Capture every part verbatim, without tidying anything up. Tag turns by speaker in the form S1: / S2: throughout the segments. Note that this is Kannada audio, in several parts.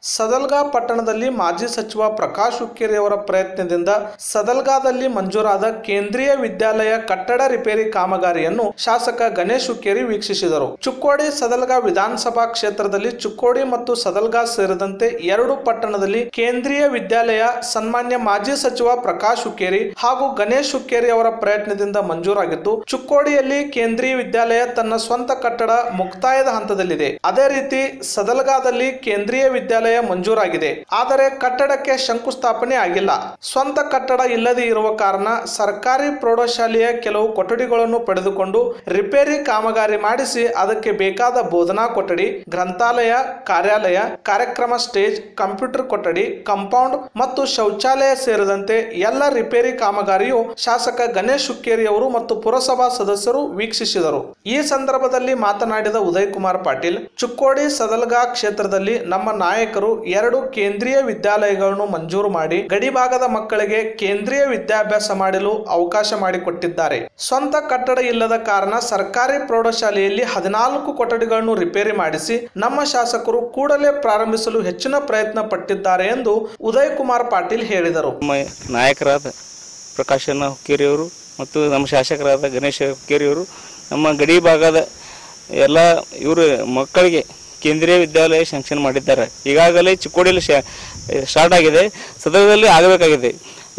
S1: ಸದಲ್ಗಾ ಪಟ್ಟಣದಲ್ಲಿ ಮಾಜಿ ಸಚಿವ ಪ್ರಕಾಶ್ ಹುಕ್ಕೇರಿ ಅವರ ಪ್ರಯತ್ನದಿಂದ ಸದಲ್ಗಾದಲ್ಲಿ ಮಂಜೂರಾದ ಕೇಂದ್ರೀಯ ವಿದ್ಯಾಲಯ ಕಟ್ಟಡ ರಿಪೇರಿ ಕಾಮಗಾರಿಯನ್ನು ಶಾಸಕ ಗಣೇಶ್ ಹುಕ್ಕೇರಿ ವೀಕ್ಷಿಸಿದರು. ಚುಕ್ಕೋಡಿ ಸದಲ್ಗಾ ವಿಧಾನಸಭಾ ಕ್ಷೇತ್ರದಲ್ಲಿ ಚುಕ್ಕೋಡಿ ಮತ್ತು ಸದಲ್ಗಾ ಸೇರಿದಂತೆ ಎರಡು ಪಟ್ಟಣದಲ್ಲಿ ಕೇಂದ್ರೀಯ ವಿದ್ಯಾಲಯ ಸನ್ಮಾನ್ಯ ಮಾಜಿ ಸಚಿವ ಪ್ರಕಾಶ್ ಹುಕ್ಕೇರಿ ಹಾಗೂ ಗಣೇಶ್ ಹುಕ್ಕೇರಿ ಅವರ ಪ್ರಯತ್ನದಿಂದ ಮಂಜೂರಾಗಿದ್ದು, ಚುಕ್ಕೋಡಿಯಲ್ಲಿ ಕೇಂದ್ರೀಯ ವಿದ್ಯಾಲಯ ತನ್ನ ಸ್ವಂತ ಕಟ್ಟಡ ಮುಕ್ತಾಯದ ಹಂತದಲ್ಲಿದೆ. ಅದೇ ರೀತಿ ಸದಲ್ಗಾದಲ್ಲಿ ಕೇಂದ್ರೀಯ ವಿದ್ಯಾಲಯ ಮಂಜೂರಾಗಿದೆ. ಆದರೆ ಕಟ್ಟಡಕ್ಕೆ ಶಂಕುಸ್ಥಾಪನೆ ಆಗಿಲ್ಲ. ಸ್ವಂತ ಕಟ್ಟಡ ಇಲ್ಲದೆ ಇರುವ ಕಾರಣ ಸರ್ಕಾರಿ ಪ್ರೌಢಶಾಲೆಯ ಕೆಲವು ಕೊಠಡಿಗಳನ್ನು ಪಡೆದುಕೊಂಡು ರಿಪೇರಿ ಕಾಮಗಾರಿ ಮಾಡಿಸಿ ಅದಕ್ಕೆ ಬೇಕಾದ ಬೋಧನಾ ಕೊಠಡಿ, ಗ್ರಂಥಾಲಯ, ಕಾರ್ಯಾಲಯ, ಕಾರ್ಯಕ್ರಮ ಸ್ಟೇಜ್, ಕಂಪ್ಯೂಟರ್ ಕೊಠಡಿ, ಕಾಂಪೌಂಡ್ ಮತ್ತು ಶೌಚಾಲಯ ಸೇರಿದಂತೆ ಎಲ್ಲ ರಿಪೇರಿ ಕಾಮಗಾರಿಯು ಶಾಸಕ ಗಣೇಶ್ ಹುಕ್ಕೇರಿ ಅವರು ಮತ್ತು ಪುರಸಭಾ ಸದಸ್ಯರು ವೀಕ್ಷಿಸಿದರು. ಈ ಸಂದರ್ಭದಲ್ಲಿ ಮಾತನಾಡಿದ ಉದಯ್ ಕುಮಾರ್ ಪಾಟೀಲ್, ಚುಕ್ಕೋಡಿ ಸದಲ್ಗಾ ಕ್ಷೇತ್ರದಲ್ಲಿ ನಮ್ಮ ನಾಯಕರು ಎರಡು ಕೇಂದ್ರೀಯ ವಿದ್ಯಾಲಯಗಳನ್ನು ಮಂಜೂರು ಮಾಡಿ ಗಡಿಭಾಗದ ಮಕ್ಕಳಿಗೆ ಕೇಂದ್ರೀಯ ವಿದ್ಯಾಭ್ಯಾಸ ಮಾಡಲು ಅವಕಾಶ ಮಾಡಿಕೊಟ್ಟಿದ್ದಾರೆ. ಸ್ವಂತ ಕಟ್ಟಡ ಇಲ್ಲದ ಕಾರಣ ಸರ್ಕಾರಿ ಪ್ರೌಢಶಾಲೆಯಲ್ಲಿ ಹದಿನಾಲ್ಕು ಕೊಠಡಿಗಳನ್ನು ರಿಪೇರಿ ಮಾಡಿಸಿ ನಮ್ಮ ಶಾಸಕರು ಕೂಡಲೇ ಪ್ರಾರಂಭಿಸಲು ಹೆಚ್ಚಿನ ಪ್ರಯತ್ನ ಪಟ್ಟಿದ್ದಾರೆ ಎಂದು ಉದಯ್ ಕುಮಾರ್ ಪಾಟೀಲ್ ಹೇಳಿದರು.
S2: ನಾಯಕರಾದ ಪ್ರಕಾಶ್ ಹುಕ್ಕೇರಿ ಅವರು ಮತ್ತು ನಮ್ಮ ಶಾಸಕರಾದ ಗಣೇಶ್ ಹುಕ್ಕೇರಿ ಅವರು ನಮ್ಮ ಗಡಿ ಭಾಗದ ಎಲ್ಲ ಇವರು ಮಕ್ಕಳಿಗೆ ಕೇಂದ್ರೀಯ ವಿದ್ಯಾಲಯ ಶಾಂಕ್ಷನ್ ಮಾಡಿದ್ದಾರೆ. ಈಗಾಗಲೇ ಚಿಕ್ಕೋಡಿಯಲ್ಲಿ ಸ್ಟಾರ್ಟ್ ಆಗಿದೆ, ಸದನದಲ್ಲಿ ಆಗಬೇಕಾಗಿದೆ.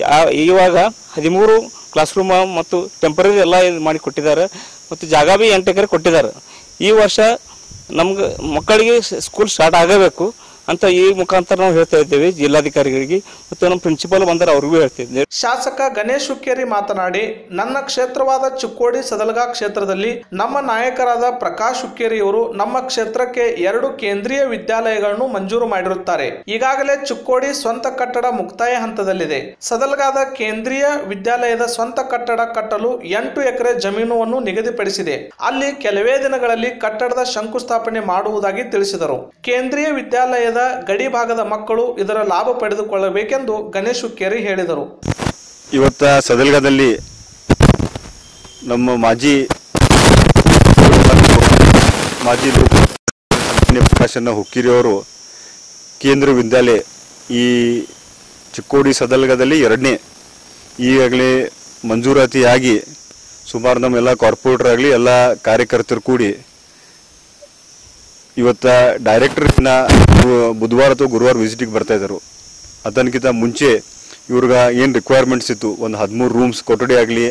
S2: ಇವಾಗ ಹದಿಮೂರು ಕ್ಲಾಸ್ ರೂಮ್ ಮತ್ತು ಟೆಂಪರರಿ ಎಲ್ಲ ಇದು ಮಾಡಿ ಕೊಟ್ಟಿದ್ದಾರೆ ಮತ್ತು ಜಾಗ ಬಿ ಎಂಟು ಎಕರೆ ಕೊಟ್ಟಿದ್ದಾರೆ. ಈ ವರ್ಷ ನಮ್ಗೆ ಮಕ್ಕಳಿಗೆ ಸ್ಕೂಲ್ ಸ್ಟಾರ್ಟ್ ಆಗಬೇಕು ಅಂತ ಈ ಮುಖಾಂತರ ನಾವು ಹೇಳ್ತಾ ಇದ್ದೇವೆ ಜಿಲ್ಲಾಧಿಕಾರಿಗಳಿಗೆ ಮತ್ತು ನಮ್ಮ ಪ್ರಿನ್ಸಿಪಾಲ್ ಬಂದರೆ ಅವ್ರಿಗೂ ಹೇಳ್ತಿದ್ದೇವೆ.
S1: ಶಾಸಕ ಗಣೇಶ್ ಹುಕ್ಕೇರಿ ಮಾತನಾಡಿ, ನನ್ನ ಕ್ಷೇತ್ರವಾದ ಚುಕ್ಕೋಡಿ ಸದಲ್ಗಾ ಕ್ಷೇತ್ರದಲ್ಲಿ ನಮ್ಮ ನಾಯಕರಾದ ಪ್ರಕಾಶ್ ಹುಕ್ಕೇರಿಯವರು ನಮ್ಮ ಕ್ಷೇತ್ರಕ್ಕೆ ಎರಡು ಕೇಂದ್ರೀಯ ವಿದ್ಯಾಲಯಗಳನ್ನು ಮಂಜೂರು ಮಾಡಿರುತ್ತಾರೆ. ಈಗಾಗಲೇ ಚುಕ್ಕೋಡಿ ಸ್ವಂತ ಕಟ್ಟಡ ಮುಕ್ತಾಯ ಹಂತದಲ್ಲಿದೆ. ಸದಲ್ಗಾದ ಕೇಂದ್ರೀಯ ವಿದ್ಯಾಲಯದ ಸ್ವಂತ ಕಟ್ಟಡ ಕಟ್ಟಲು ಎಂಟು ಎಕರೆ ಜಮೀನುವನ್ನು ನಿಗದಿಪಡಿಸಿದೆ. ಅಲ್ಲಿ ಕೆಲವೇ ದಿನಗಳಲ್ಲಿ ಕಟ್ಟಡದ ಶಂಕುಸ್ಥಾಪನೆ ಮಾಡುವುದಾಗಿ ತಿಳಿಸಿದರು. ಕೇಂದ್ರೀಯ ವಿದ್ಯಾಲಯದ ಗಡಿ ಭಾಗದ ಮಕ್ಕಳು ಇದರ ಲಾಭ ಪಡೆದುಕೊಳ್ಳಬೇಕೆಂದು ಗಣೇಶ್ ಹುಕ್ಕೇರಿ ಹೇಳಿದರು.
S3: ಇವತ್ತ ಸದಲ್ಗಾದಲ್ಲಿ ನಮ್ಮ ಮಾಜಿ ಮಾಜಿ ಪ್ರಕಾಶನ ಹುಕ್ಕೇರಿ ಅವರು ಕೇಂದ್ರ ವಿದ್ಯಾಲಯ ಈ ಚಿಕ್ಕೋಡಿ ಸದಲ್ಗಾದಲ್ಲಿ ಎರಡನೇ ಈಗಾಗಲೇ ಮಂಜೂರಾತಿಯಾಗಿ ಸುಮಾರು ನಮ್ಮೆಲ್ಲ ಕಾರ್ಪೊರೇಟರ್ ಆಗಲಿ ಎಲ್ಲ ಕಾರ್ಯಕರ್ತರು ಕೂಡಿ ಇವತ್ತ ಡೈರೆಕ್ಟರ್ನ ಬುಧವಾರ ಅಥವಾ ಗುರುವಾರ ವಿಸಿಟಿಗೆ ಬರ್ತಾ ಇದ್ದರು. ಅದಕ್ಕಿಂತ ಮುಂಚೆ ಇವ್ರಿಗೆ ಏನು ರಿಕ್ವೈರ್ಮೆಂಟ್ಸ್ ಇತ್ತು, ಒಂದು ಹದಿಮೂರು ರೂಮ್ಸ್ ಕೊಠಡಿ ಆಗಲಿ,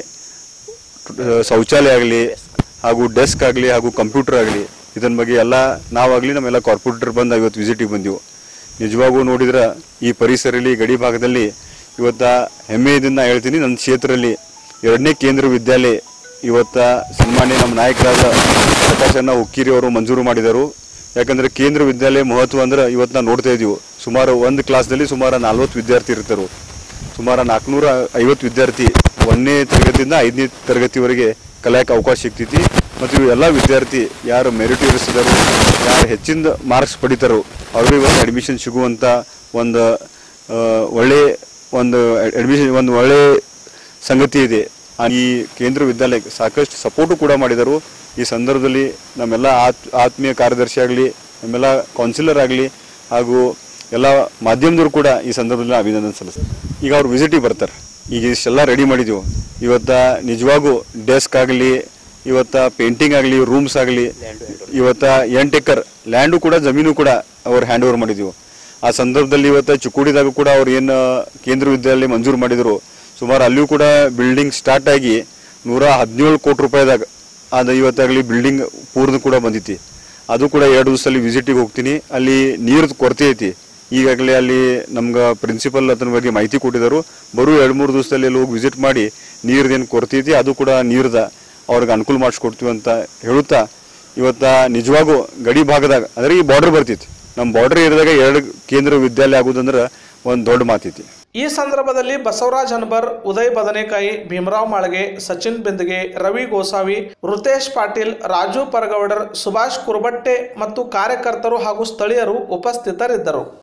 S3: ಶೌಚಾಲಯ ಆಗಲಿ, ಹಾಗೂ ಡೆಸ್ಕ್ ಆಗಲಿ, ಹಾಗೂ ಕಂಪ್ಯೂಟರ್ ಆಗಲಿ, ಇದನ್ನ ಬಗ್ಗೆ ಎಲ್ಲ ನಾವಾಗಲಿ ನಮ್ಮೆಲ್ಲ ಕಾರ್ಪೊರೇಟರ್ ಬಂದು ಇವತ್ತು ವಿಸಿಟಿಗೆ ಬಂದೆವು. ನಿಜವಾಗೂ ನೋಡಿದ್ರೆ ಈ ಪರಿಸರದಲ್ಲಿ ಗಡಿ ಭಾಗದಲ್ಲಿ ಇವತ್ತ ಹೆಮ್ಮೆಯಿಂದ ಹೇಳ್ತೀನಿ, ನನ್ನ ಕ್ಷೇತ್ರದಲ್ಲಿ ಎರಡನೇ ಕೇಂದ್ರ ವಿದ್ಯಾಲಯ ಇವತ್ತ ಸನ್ಮಾನ್ಯ ನಮ್ಮ ನಾಯಕರಾದ ಪ್ರಕಾಶ್ ಹುಕ್ಕೇರಿ ಅವರು ಮಂಜೂರು ಮಾಡಿದರು. ಯಾಕಂದರೆ ಕೇಂದ್ರ ವಿದ್ಯಾಲಯ ಮಹತ್ವ ಅಂದ್ರೆ ಇವತ್ತು ನಾವು ನೋಡ್ತಾ ಇದ್ದೀವಿ, ಸುಮಾರು ಒಂದು ಕ್ಲಾಸ್ದಲ್ಲಿ ಸುಮಾರು ನಲ್ವತ್ತು ವಿದ್ಯಾರ್ಥಿ ಇರ್ತಾರೆ. ಸುಮಾರು ನಾಲ್ಕುನೂರ ಐವತ್ತು ವಿದ್ಯಾರ್ಥಿ ಒಂದನೇ ತರಗತಿಯಿಂದ ಐದನೇ ತರಗತಿವರೆಗೆ ಕಲಿಯೋಕೆ ಅವಕಾಶ ಸಿಗ್ತೈತಿ. ಮತ್ತು ಇವು ಎಲ್ಲ ವಿದ್ಯಾರ್ಥಿ ಯಾರು ಮೆರಿಟೋರಿಯಸ್ ಇದ್ದಾರೋ, ಯಾರು ಹೆಚ್ಚಿನ ಮಾರ್ಕ್ಸ್ ಪಡಿತಾರೋ ಅವ್ರಿಗೆ ಒಂದು ಅಡ್ಮಿಷನ್ ಸಿಗುವಂಥ ಒಂದು ಒಳ್ಳೆ ಒಂದು ಅಡ್ಮಿಷನ್ ಒಂದು ಒಳ್ಳೆ ಸಂಗತಿ ಇದೆ. ಈ ಕೇಂದ್ರ ವಿದ್ಯಾಲಯಕ್ಕೆ ಸಾಕಷ್ಟು ಸಪೋರ್ಟು ಕೂಡ ಮಾಡಿದರು. ಈ ಸಂದರ್ಭದಲ್ಲಿ ನಮ್ಮೆಲ್ಲ ಆತ್ ಆತ್ಮೀಯ ಕಾರ್ಯದರ್ಶಿ ಆಗಲಿ, ನಮ್ಮೆಲ್ಲ ಕೌನ್ಸಿಲರ್ ಆಗಲಿ, ಹಾಗೂ ಎಲ್ಲ ಮಾಧ್ಯಮದವರು ಕೂಡ ಈ ಸಂದರ್ಭದಲ್ಲಿ ಅಭಿನಂದನೆ ಸಲ್ಲಿಸ್ತಾರೆ. ಈಗ ಅವ್ರು ವಿಸಿಟಿಗೆ ಬರ್ತಾರೆ. ಈಗ ಇಷ್ಟೆಲ್ಲ ರೆಡಿ ಮಾಡಿದ್ದೀವಿ. ಇವತ್ತ ನಿಜವಾಗೂ ಡೆಸ್ಕ್ ಆಗಲಿ, ಇವತ್ತ ಪೇಂಟಿಂಗ್ ಆಗಲಿ, ರೂಮ್ಸ್ ಆಗಲಿ, ಇವತ್ತ ಎಂಟು ಎಕರ್ ಲ್ಯಾಂಡು ಕೂಡ ಜಮೀನು ಕೂಡ ಅವ್ರು ಹ್ಯಾಂಡ್ ಓವರ್ ಮಾಡಿದ್ದೀವಿ. ಆ ಸಂದರ್ಭದಲ್ಲಿ ಇವತ್ತು ಚುಕ್ಕೋಡಿದಾಗ ಕೂಡ ಅವ್ರು ಏನು ಕೇಂದ್ರ ವಿದ್ಯಾಲಯ ಮಂಜೂರು ಮಾಡಿದರು, ಸುಮಾರು ಅಲ್ಲಿಯೂ ಕೂಡ ಬಿಲ್ಡಿಂಗ್ ಸ್ಟಾರ್ಟ್ ಆಗಿ ನೂರ ಹದಿನೇಳು ಕೋಟಿ ರೂಪಾಯಿದಾಗ ಅದು ಇವತ್ತಾಗಲಿ ಬಿಲ್ಡಿಂಗ್ ಪೂರ್ಣ ಕೂಡ ಬಂದಿತ್ತು. ಅದು ಕೂಡ ಎರಡು ದಿವಸದಲ್ಲಿ ವಿಸಿಟಿಗೆ ಹೋಗ್ತೀನಿ. ಅಲ್ಲಿ ನೀರ್ದು ಕೊರತೆ ಐತಿ. ಈಗಾಗಲೇ ಅಲ್ಲಿ ನಮ್ಗೆ ಪ್ರಿನ್ಸಿಪಲ್ ಅದರ ಬಗ್ಗೆ ಮಾಹಿತಿ ಕೊಟ್ಟಿದ್ದರು. ಬರೋ ಎರಡು ಮೂರು ದಿವಸದಲ್ಲಿ ಅಲ್ಲಿ ಹೋಗಿ ವಿಸಿಟ್ ಮಾಡಿ ನೀರ್ದೇನು ಕೊರತೆ ಐತಿ ಅದು ಕೂಡ ನೀರ್ದ ಅವ್ರಿಗೆ ಅನುಕೂಲ ಮಾಡಿಸ್ಕೊಡ್ತೀವಿ ಅಂತ ಹೇಳುತ್ತಾ, ಇವತ್ತ ನಿಜವಾಗೂ ಗಡಿ ಭಾಗದಾಗ ಅಂದರೆ ಈ ಬಾರ್ಡರ್ ಬರ್ತಿತ್ತು. ನಮ್ಮ ಬಾರ್ಡರ್ ಏರಿಯಾದಾಗ ಎರಡು ಕೇಂದ್ರ ವಿದ್ಯಾಲಯ ಆಗೋದಂದ್ರೆ ಒಂದು ದೊಡ್ಡ ಮಾತೈತಿ.
S1: ಈ ಸಂದರ್ಭದಲ್ಲಿ ಬಸವರಾಜ್ ಹನಬರ್, ಉದಯ್ ಬದನೆಕಾಯಿ, ಭೀಮರಾವ್ ಮಾಳ್ಗೆ, ಸಚಿನ್ ಬಿಂದಗೆ, ರವಿ ಗೋಸಾವಿ, ರುತೇಶ್ ಪಾಟೀಲ್, ರಾಜು ಪರಗೌಡರ್, ಸುಭಾಷ್ ಕುರ್ಬಟ್ಟೆ ಮತ್ತು ಕಾರ್ಯಕರ್ತರು ಹಾಗೂ ಸ್ಥಳೀಯರು ಉಪಸ್ಥಿತರಿದ್ದರು.